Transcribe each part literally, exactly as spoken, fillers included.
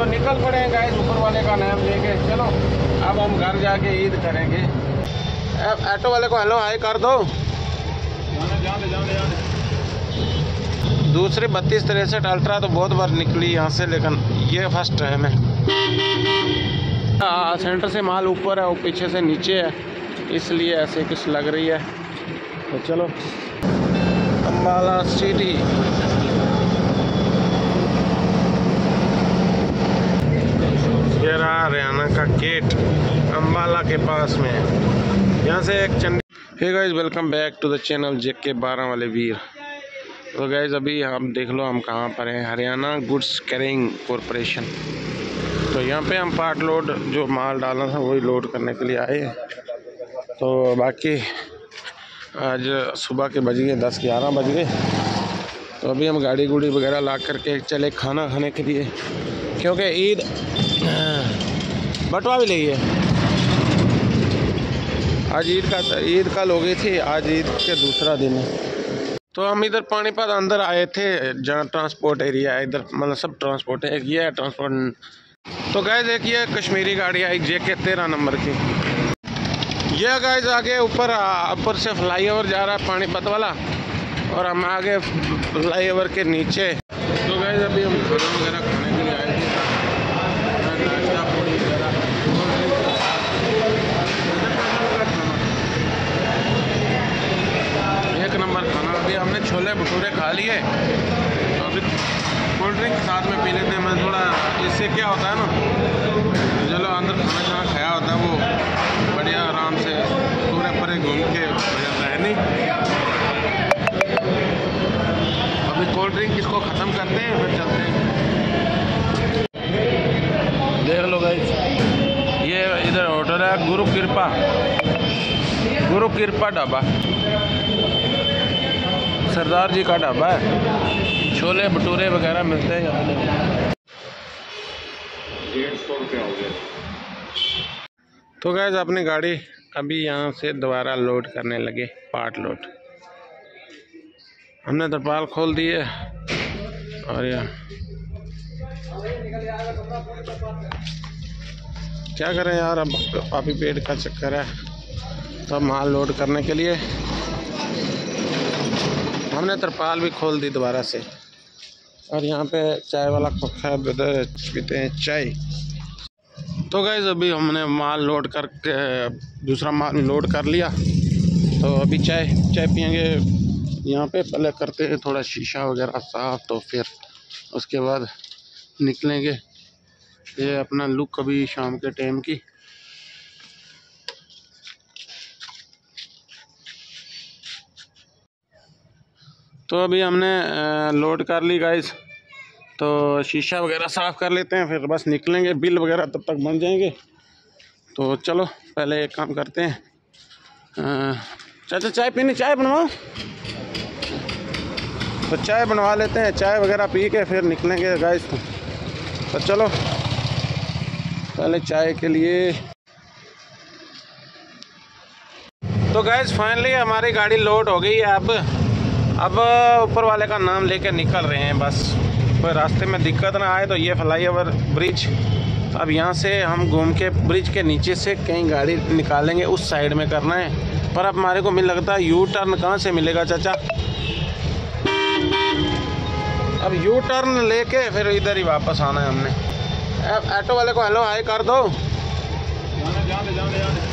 निकल पड़े हैं गाइस ऊपर वाले का नाम लेके। चलो अब हम घर जाके ईद करेंगे। अब ऑटो वाले को हेलो हाय कर दो। जाने जाने जाने जाने। दूसरी बत्तीस तिरसठ अल्ट्रा तो बहुत बार निकली यहाँ से, लेकिन ये फर्स्ट टाइम है। हाँ, सेंटर से माल ऊपर है और पीछे से नीचे है, इसलिए ऐसे कुछ लग रही है। तो चलो अम्बाला सिटी। ये रहा हरियाणा का गेट, अम्बाला के पास में। यहाँ से एक चंडी। Hey guys, welcome back to the channel JK बारह वाले वीर। तो गाइस अभी हम देख लो हम कहाँ पर हैं, हरियाणा गुड्स कैरिंग कॉरपोरेशन। तो यहाँ पे हम पार्ट लोड जो माल डालना था वही लोड करने के लिए आए। तो बाकी आज सुबह के बज गए दस ग्यारह बज गए। तो अभी हम गाड़ी गुड़ी वगैरह ला करके चले खाना खाने के लिए, क्योंकि ईद बटवा भी नहीं है। आज ईद का ईद कल हो गई थी, आज ईद के दूसरा दिन है। तो हम इधर पानीपत अंदर आए थे, जहाँ ट्रांसपोर्ट एरिया है, इधर मतलब सब ट्रांसपोर्ट है। एक ये है ट्रांसपोर्ट। तो गाइस एक ये कश्मीरी गाड़ी आई जेके तेरह नंबर की। ये गाइस आगे ऊपर ऊपर से फ्लाईओवर जा रहा है पानीपत वाला, और हम आगे फ्लाईओवर के नीचे। तो गाइस अभी हम खाना वगैरह खाने के लिए आए थे, नाश्ता पूरी वगैरह। एक नंबर खाना। अभी हमने छोले भटूरे खा लिए, तो अभी कोल्ड ड्रिंक साथ में पी लेते हैं। मैं थोड़ा इससे क्या होता है ना, चलो अंदर खाना खाना खाया होता है वो बढ़िया आराम से पूरे परे घूम के हो जाता है। नहीं, अभी कोल्ड ड्रिंक इसको ख़त्म करते हैं फिर चलते हैं। देख लो गाइस, ये इधर होटल है गुरु कृपा, गुरु कृपा ढाबा, सरदार जी का ढाबा है। छोले भटूरे वगैरह मिलते हैं यहाँ पे। डेढ़ सौ रुपया हो गया। तो गाइस अपनी गाड़ी अभी यहाँ से दोबारा लोड करने लगे, पार्ट लोड। हमने तरपाल खोल दी है, और यहाँ क्या करें यार, अब पापी पेट का चक्कर है। तो माल लोड करने के लिए हमने तरपाल भी खोल दी दोबारा से। और यहाँ पे चाय वाला खोखा है, उधर पीते हैं चाय। तो गाइस अभी हमने माल लोड करके दूसरा माल लोड कर लिया, तो अभी चाय चाय पियेंगे यहाँ पे। पहले करते हैं थोड़ा शीशा वगैरह साफ, तो फिर उसके बाद निकलेंगे। ये अपना लुक अभी शाम के टाइम की। तो अभी हमने लोड कर ली गाइस, तो शीशा वगैरह साफ़ कर लेते हैं, फिर बस निकलेंगे। बिल वगैरह तब तक बन जाएंगे। तो चलो पहले एक काम करते हैं, चाचा चाय पीनी, चाय बनवाओ। तो चाय बनवा लेते हैं, चाय वगैरह पी के फिर निकलेंगे गाइस। तो चलो पहले चाय के लिए। तो गाइस फाइनली हमारी गाड़ी लोड हो गई है। अब अब ऊपर वाले का नाम लेके निकल रहे हैं, बस कोई रास्ते में दिक्कत ना आए। तो ये फ्लाईओवर ब्रिज, अब यहाँ से हम घूम के ब्रिज के नीचे से कहीं गाड़ी निकालेंगे, उस साइड में करना है। पर अब हमारे को मिल लगता है यू टर्न कहाँ से मिलेगा चाचा। अब यू टर्न लेके फिर इधर ही वापस आना है हमने। अब ऑटो वाले को हेलो हाय कर दो। जाने जाने जाने जाने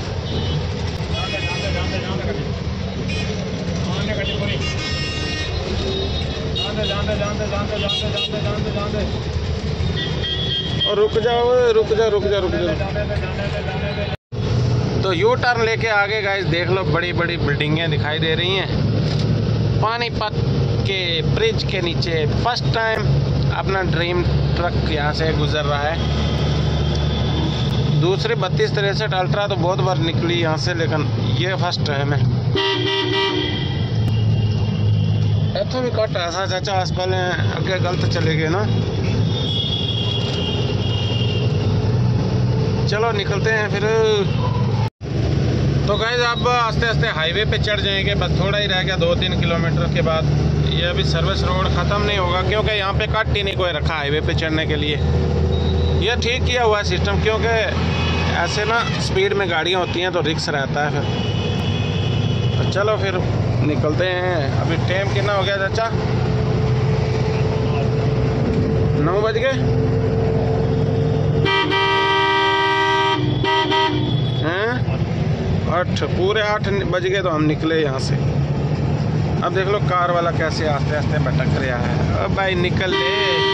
और रुक जाओ रुक जा रुक जा रुक जा। तो यू टर्न लेके आगे गाइस देख लो, बड़ी बड़ी बिल्डिंगें दिखाई दे रही हैं पानीपत के ब्रिज के नीचे। फर्स्ट टाइम अपना ड्रीम ट्रक यहाँ से गुजर रहा है। दूसरी बत्तीस तिरसठ अल्ट्रा तो बहुत बार निकली यहाँ से, लेकिन ये फर्स्ट टाइम है। इतों भी कट ऐसा चाचा अस पहले अगे गलत चले गए ना। चलो निकलते हैं फिर। तो गाइस अब आस्ते आस्ते हाईवे पे चढ़ जाएंगे, बस थोड़ा ही रह गया, दो तीन किलोमीटर के बाद। ये अभी सर्विस रोड ख़त्म नहीं होगा, क्योंकि यहाँ पे कट ही नहीं कोई रखा हाईवे पे चढ़ने के लिए। ये ठीक किया हुआ है सिस्टम, क्योंकि ऐसे ना स्पीड में गाड़ियाँ होती हैं तो रिस्क रहता है फिर। तो चलो फिर निकलते हैं। अभी टाइम कितना हो गया चाचा? नौ बज गए हैं? आठ, पूरे आठ बज गए तो हम निकले यहाँ से। अब देख लो कार वाला कैसे आस्ते आस्ते भटक रहा है। अब भाई निकल ले,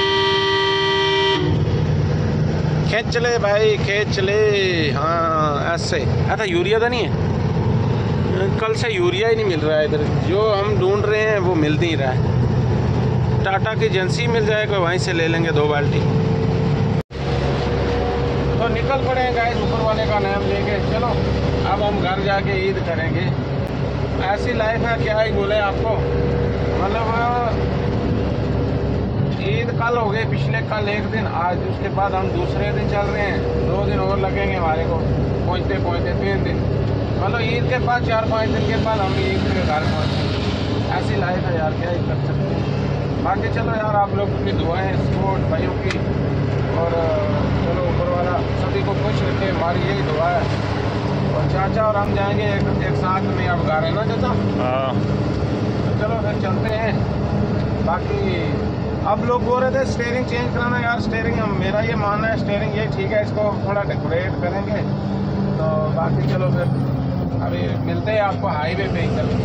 खींच ले भाई, खींच ले। हाँ ऐसे। अच्छा यूरिया तो नहीं है? कल से यूरिया ही नहीं मिल रहा है इधर। जो हम ढूंढ रहे हैं वो मिल नहीं रहा है। टाटा की एजेंसी मिल जाएगा, वहीं से ले लेंगे दो बाल्टी। तो निकल पड़े हैं गाइस ऊपर वाले का नाम लेके। चलो अब हम घर जाके ईद करेंगे। ऐसी लाइफ है, क्या ही बोले आपको। मतलब ईद कल हो गई, पिछले कल एक दिन, आज उसके बाद हम दूसरे दिन चल रहे हैं। दो दिन और लगेंगे हमारे को पहुंचते पहुंचते, तीन दिन। मतलब ईद के बाद चार पाँच दिन के बाद हम ईद के घर पहुँचे। ऐसी लाइफ है यार, क्या ही कर सकते हैं। बाकी चलो यार, आप लोग अपनी दुआएं सपोर्ट भाइयों की, और चलो ऊपर वाला सभी को खुश रखे, हमारी यही दुआ है। और चाचा और हम जाएंगे एक, एक साथ में। अब गा रहे ना चाचा? हाँ। तो चलो फिर चलते हैं। बाकी अब लोग बोल रहे थे स्टेयरिंग चेंज कराना। यार स्टेयरिंग, मेरा ये मानना है स्टेयरिंग ये ठीक है, इसको थोड़ा डेकोरेट करेंगे। तो बाकी चलो फिर अभी मिलते हैं आपको हाईवे पे ही कल।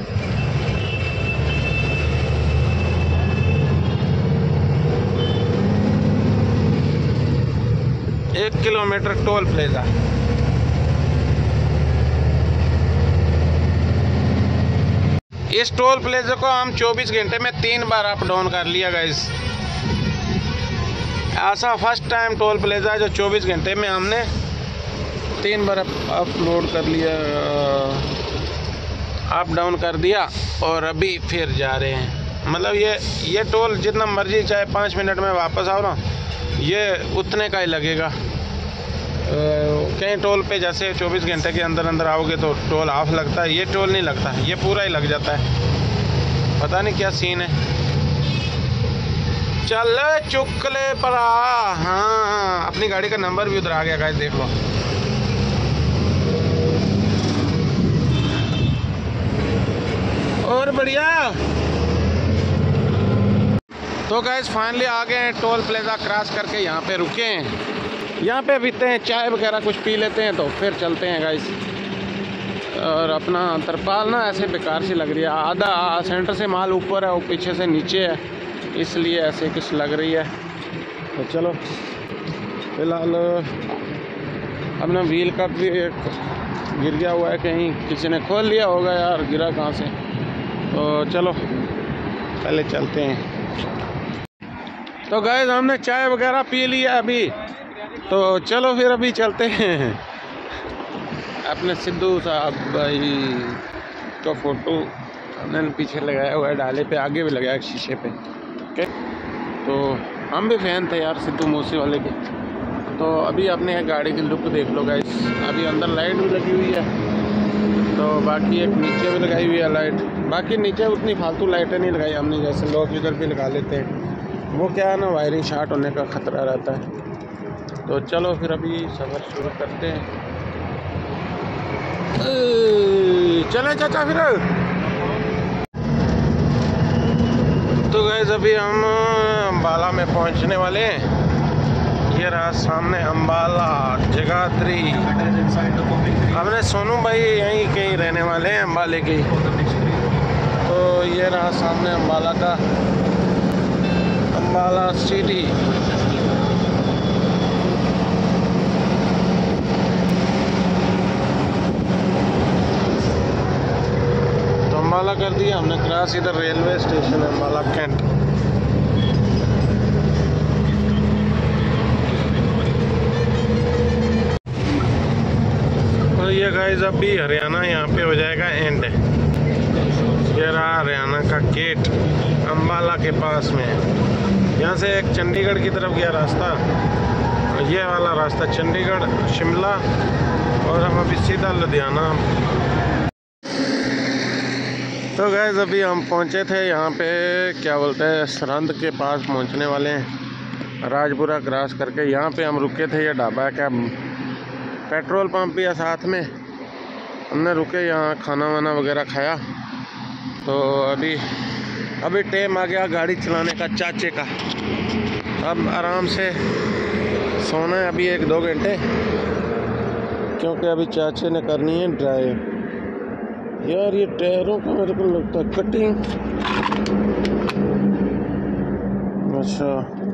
एक किलोमीटर टोल प्लाजा। इस टोल प्लाजा को हम चौबीस घंटे में तीन बार अप डाउन कर लिया गाइस। ऐसा फर्स्ट टाइम टोल प्लाजा है जो चौबीस घंटे में हमने तीन बार अपलोड कर लिया, अप डाउन कर दिया। और अभी फिर जा रहे हैं। मतलब ये ये टोल जितना मर्जी चाहे पाँच मिनट में वापस आओ ना, ये उतने का ही लगेगा। कहीं टोल पे जैसे चौबीस घंटे के अंदर अंदर आओगे तो टोल ऑफ लगता है, ये टोल नहीं लगता, ये पूरा ही लग जाता है। पता नहीं क्या सीन है। चल चुकले परा। हाँ अपनी गाड़ी का नंबर भी उधर आ गया गाइस, देख लो। और बढ़िया। तो गाइस फाइनली आ गए हैं टोल प्लाजा क्रॉस करके। यहाँ पे रुके हैं, यहाँ पे पीते हैं चाय वगैरह, कुछ पी लेते हैं तो फिर चलते हैं गाइस। और अपना तरपाल ना ऐसे बेकार सी लग रही है। आधा सेंटर से माल ऊपर है और पीछे से नीचे है, इसलिए ऐसे कुछ लग रही है। तो चलो फिलहाल अपना व्हील कप भी एक गिर गया हुआ है, कहीं किसी ने खोल लिया होगा यार, गिरा कहाँ से। तो चलो पहले चलते हैं। तो गाइस हमने चाय वगैरह पी लिया अभी, तो चलो फिर अभी चलते हैं। अपने सिद्धू साहब भाई का फोटो हमने पीछे लगाया हुआ है, डाले पे, आगे भी लगाया शीशे पे। ओके, तो हम भी फैन थे यार सिद्धू मूसे वाले के। तो अभी अपने गाड़ी की लुक देख लो गाइस। अभी अंदर लाइट भी लगी हुई है, तो बाकी एक नीचे भी लगाई हुई है लाइट। बाकी नीचे उतनी फालतू लाइटें नहीं लगाई हमने, जैसे लोग इधर भी लगा लेते हैं। वो क्या है ना, वायरिंग शॉर्ट होने का ख़तरा रहता है। तो चलो फिर अभी सफ़र शुरू करते हैं। चले चाचा फिर। तो गैस अभी हम अम्बाला में पहुंचने वाले हैं। ये रहा सामने अम्बाला जगाधरी। हमने सोनू भाई यहीं कहीं रहने वाले हैं, अम्बाले के। तो ये रहा सामने अम्बाला का, अम्बाला सिटी। अम्बाला कर दिया हमने क्रॉस। इधर रेलवे स्टेशन है अम्बाला कैंट। और ये गाइस अभी हरियाणा यहाँ पे हो जाएगा एंड। ये रहा हरियाणा का गेट अम्बाला के पास में। यहाँ से एक चंडीगढ़ की तरफ गया रास्ता, ये वाला रास्ता चंडीगढ़ शिमला, और हम अभी सीधा लुधियाना। तो गैस अभी हम पहुँचे थे यहाँ पे, क्या बोलते हैं, सरहंद के पास पहुँचने वाले हैं। राजपुरा क्रॉस करके यहाँ पे हम रुके थे। ये ढाबा है क्या, पेट्रोल पंप भी है साथ में। हमने रुके यहाँ, खाना वाना वगैरह खाया। तो अभी अभी टाइम आ गया गाड़ी चलाने का चाचे का। अब आराम से सोना है अभी एक दो घंटे, क्योंकि अभी चाचे ने करनी है ड्राइव। यार ये टायरों का मेरे को लगता है कटिंग। अच्छा,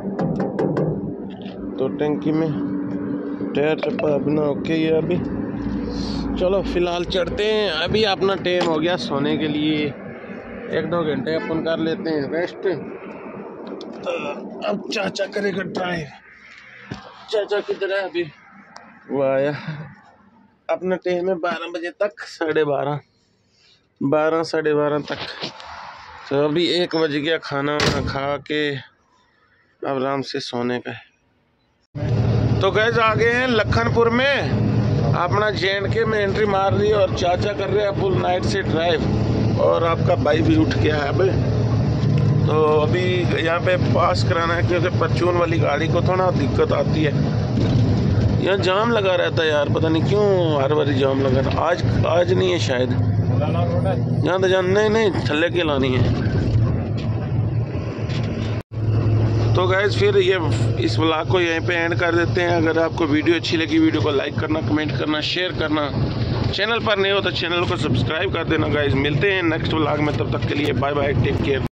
तो टंकी में टायर चप्पा अपना ओके ही है अभी। चलो फिलहाल चढ़ते हैं। अभी अपना टाइम हो गया सोने के लिए, एक दो घंटे अपन कर लेते हैं रेस्ट। तो अब चाचा करेगा ड्राइव। चाचा किधर है अभी? वो आया। अपना टाइम है बारह बजे तक, साढ़े बारह बारह साढ़े बारह तक। तो अभी एक बज गया, खाना वाना खा के अब आराम से सोने का है। तो गैस आ गए हैं लखनपुर में। अपना जे एंड के में एंट्री मार ली और चाचा कर रहे हैं फुल नाइट से ड्राइव। और आपका भाई भी उठ गया है अभी। तो अभी यहाँ पे पास कराना है, क्योंकि परचून वाली गाड़ी को थोड़ा दिक्कत आती है। यहाँ जाम लगा रहता है यार, पता नहीं क्यों हर बारी जाम लगा रहता। आज आज नहीं है शायद, यहाँ तो जान नहीं नहीं थल्ले के लानी है। तो गैस फिर ये इस व्लॉग को यहीं पे एंड कर देते हैं। अगर आपको वीडियो अच्छी लगी, वीडियो को लाइक करना, कमेंट करना, शेयर करना। चैनल पर नहीं हो तो चैनल को सब्सक्राइब कर देना गाइस। मिलते हैं नेक्स्ट व्लॉग में, तब तक के लिए बाय बाय, टेक केयर।